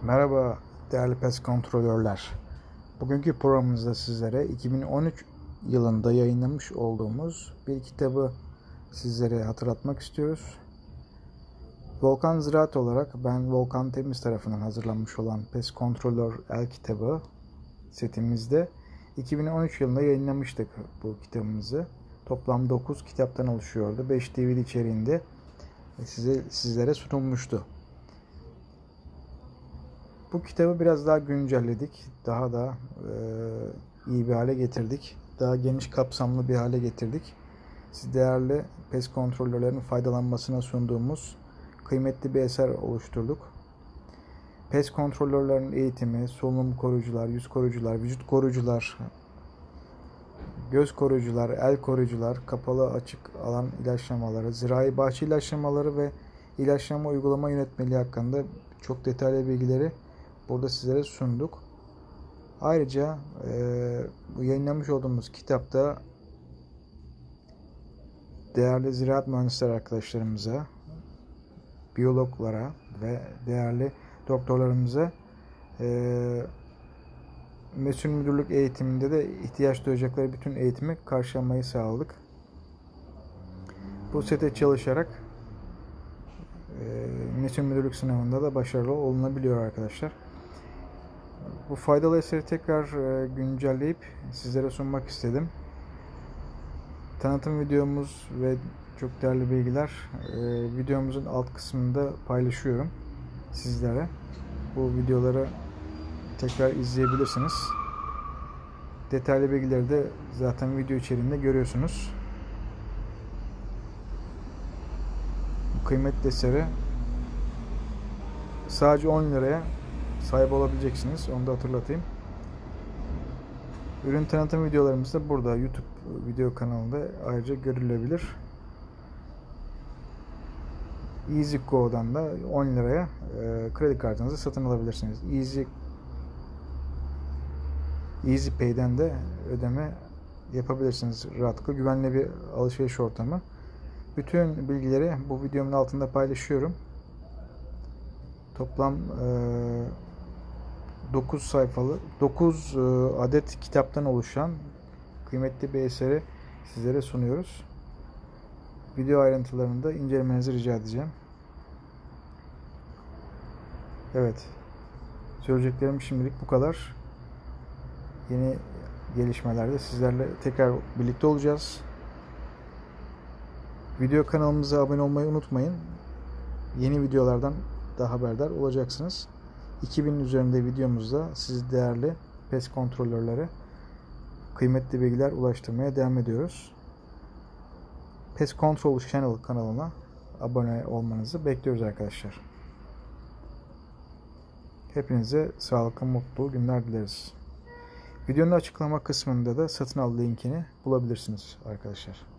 Merhaba değerli PES kontrolörler. Bugünkü programımızda sizlere 2013 yılında yayınlamış olduğumuz bir kitabı sizlere hatırlatmak istiyoruz. Volkan Ziraat olarak ben Volkan Temiz tarafından hazırlanmış olan PES Kontrolör El kitabı setimizde 2013 yılında yayınlamıştık bu kitabımızı. Toplam 9 kitaptan oluşuyordu. 5 DVD içeriğinde sizlere sunulmuştu. Bu kitabı biraz daha güncelledik. Daha da iyi bir hale getirdik. Daha geniş kapsamlı bir hale getirdik. Siz değerli PES kontrolörlerin faydalanmasına sunduğumuz kıymetli bir eser oluşturduk. PES kontrolörlerin eğitimi, solunum koruyucular, yüz koruyucular, vücut koruyucular, göz koruyucular, el koruyucular, kapalı açık alan ilaçlamaları, zirai bahçe ilaçlamaları ve ilaçlama uygulama yönetmeliği hakkında çok detaylı bilgileri burada sizlere sunduk. Ayrıca bu yayınlamış olduğumuz kitapta değerli ziraat mühendisleri arkadaşlarımıza, biyologlara ve değerli doktorlarımıza mesul müdürlük eğitiminde de ihtiyaç duyacakları bütün eğitimi karşılamayı sağladık. Bu sete çalışarak mesul müdürlük sınavında da başarılı olunabiliyor arkadaşlar. Bu faydalı eseri tekrar güncelleyip sizlere sunmak istedim. Tanıtım videomuz ve çok değerli bilgiler videomuzun alt kısmında paylaşıyorum sizlere. Bu videoları tekrar izleyebilirsiniz. Detaylı bilgileri de zaten video içeriğinde görüyorsunuz. Bu kıymetli eseri sadece 10 liraya sahip olabileceksiniz. Onu da hatırlatayım. Ürün tanıtım videolarımız da burada YouTube video kanalında ayrıca görülebilir. EasyGo'dan da 10 liraya kredi kartınızı satın alabilirsiniz. EasyPay'den de ödeme yapabilirsiniz rahatlıkla. Güvenli bir alışveriş ortamı. Bütün bilgileri bu videomun altında paylaşıyorum. Toplam 9 sayfalı, 9 adet kitaptan oluşan kıymetli bir eseri sizlere sunuyoruz. Video ayrıntılarını da incelemenizi rica edeceğim. Evet. Söyleyeceklerim şimdilik bu kadar. Yeni gelişmelerde sizlerle tekrar birlikte olacağız. Video kanalımıza abone olmayı unutmayın. Yeni videolardan da haberdar olacaksınız. 2000 üzerinde videomuzda siz değerli PES kontrolörlere kıymetli bilgiler ulaştırmaya devam ediyoruz. PES Control Channel kanalına abone olmanızı bekliyoruz arkadaşlar. Hepinize sağlıklı, mutlu günler dileriz. Videonun açıklama kısmında da satın al linkini bulabilirsiniz arkadaşlar.